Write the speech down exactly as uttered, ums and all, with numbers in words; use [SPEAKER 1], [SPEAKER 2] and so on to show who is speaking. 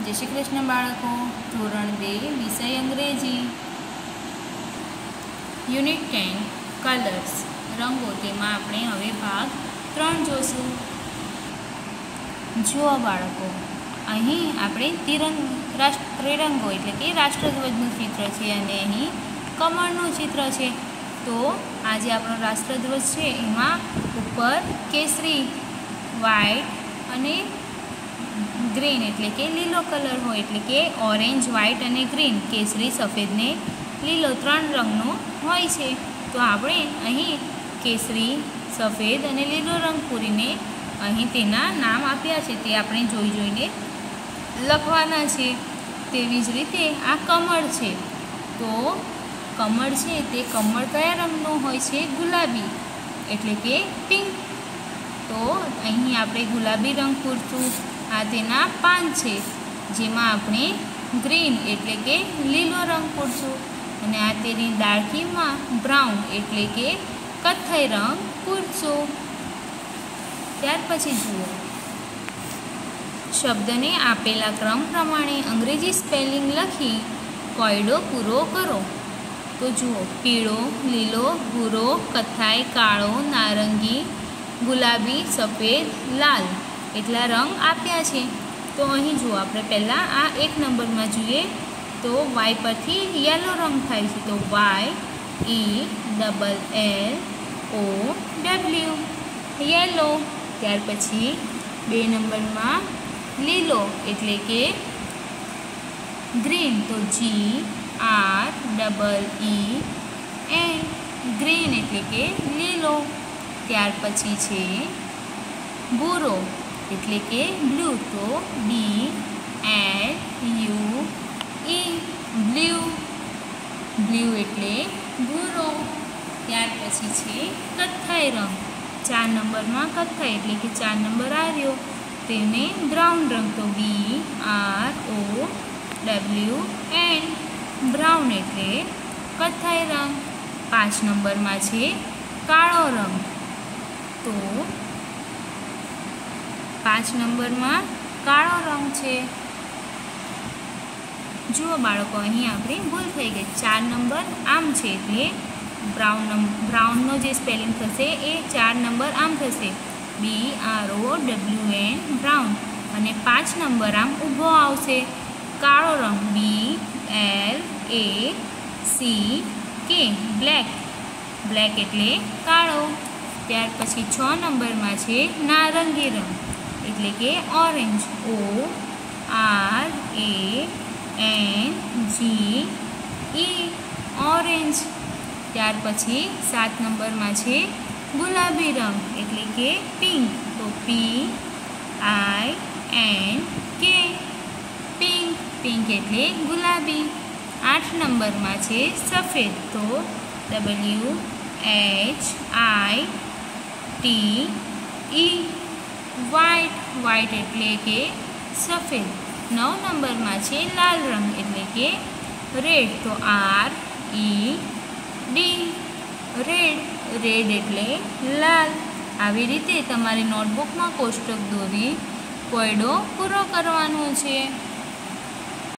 [SPEAKER 1] जय श्री कृष्ण बाळको। धोरण बे विषय अंग्रेजी यूनिट टेन कलर्स रंगो तेमां आपणे हवे भाग त्रण जोशुं। जुओ बाळको, अहीं आपणे तिरंग राष्ट्र त्रिरंगो एटले के राष्ट्रध्वजनुं चित्र छे अने अहीं कमळनुं चित्र छे। तो आज आपणो राष्ट्रध्वज छे एमां उपर केसरी व्हाइट अने ग्रीन एटले के लीलो कलर हो एटले के ऑरेंज व्हाइट अने ग्रीन केसरी सफेद ने लीलो त्रण रंगनो होय छे। तो आपणे अहीं केसरी सफेद अने लीलो रंग पूरीने अहीं तेना नाम आप्या छे ते आपणे जोई जोईने लखवाना छे। तेवी ज रीते आ कमळ छे तो कमळ छे ते कमळ कया रंगनो होय छे? गुलाबी एटले के पिंक। तो अहीं आपणे गुलाबी रंग पूरशुं। आ तेना पान छे जेमां आपणे ग्रीन एटले के लीलो रंग पूरशुं अने आ तेनी डाळखीमां ब्राउन एटले के कथ्थई रंग पूरशुं। त्यार पछी जुओ शब्दने आपेला क्रम प्रमाणे अंग्रेजी स्पेलिंग लखी कोयडो पूरो करो। तो जुओ पीळो, लीलो, भूरो, कथ्थाई, काळो, नारंगी, गुलाबी, सफेद, लाल एटला रंग आप्या छे। तो अहीं जुओ आपणे पहेला आ एक नंबर में जोईए तो वाय परथी येलो रंग थाय छे। तो Y E double L O W yellow. त्यार पछी बे नंबर में लीलो एटले के ग्रीन। तो G R double E N green एटले के लीलो। त्यार पछी छे भूरो एटले के ब्लू। तो B L U E blue blue एटले भूरो। त्यार पछी छे कथ्थई रंग। चार नंबर में कथ्थई एटले के चार नंबर आव्यो तेने ब्राउन रंग। तो B R O W N brown एटले कथ्थई रंग। पांच नंबर में छे काळो रंग। तो पांच नंबर में काळो रंग छे। जुओ बाळको अहीं आपणी भूल थई गई। चार नंबर आम छे एटले ब्राउन ब्राउननो जे स्पेलिंग थशे ए चार नंबर आम थशे B R O W N brown. अने पांच नंबर आम ऊभो आवशे काळो रंग बी एल ए सी के ब्लेक ब्लेक एटले काळो। त्यार पछी छ नंबर में छे नारंगी रंग एटले के orange O R A N G E orange. त्यार पछी सात नंबर में छे गुलाबी रंग एटले के पिंक। तो P I N K pink pink एटले गुलाबी। आठ नंबर में छे सफेद। तो W H I T E white white एटले के सफेद। नौ नंबर में छे लाल रंग एटले के रेड। तो R E D red red एटले लाल। आवी रीते तमारी नोटबुक में कोष्टक दोरी कोयडो पूरो करवानो छे।